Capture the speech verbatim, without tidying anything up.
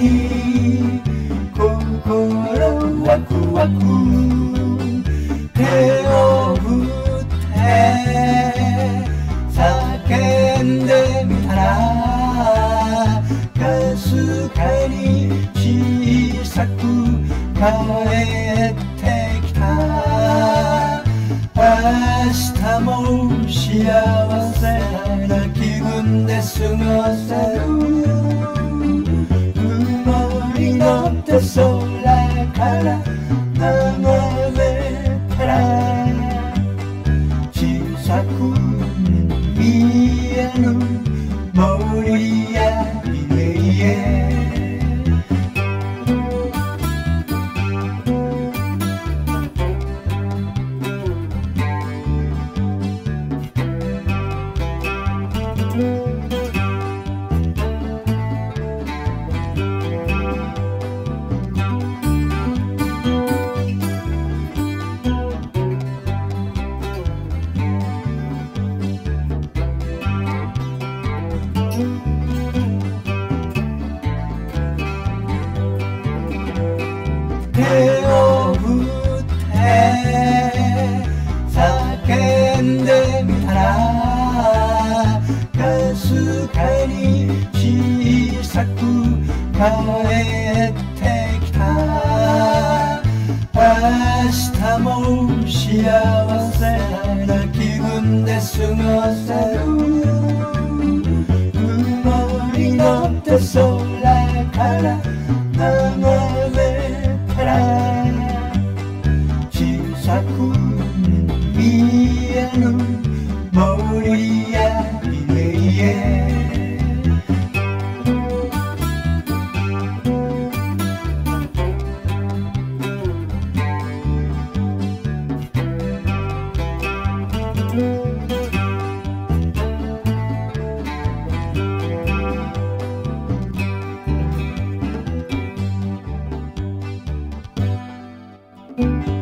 に心ワクワク手を振って叫んでみたらかすかに小さく帰ってきた。明日も幸せな気分で過ごせる。雲に乗って空から眺めたら小さく見える森や家へ。手を振って叫んでみたらかすかに小さく帰ってきた。明日も幸せな気分で過ごせる。雲に乗って空から眺めたら小さく見える森や家へ。 thank you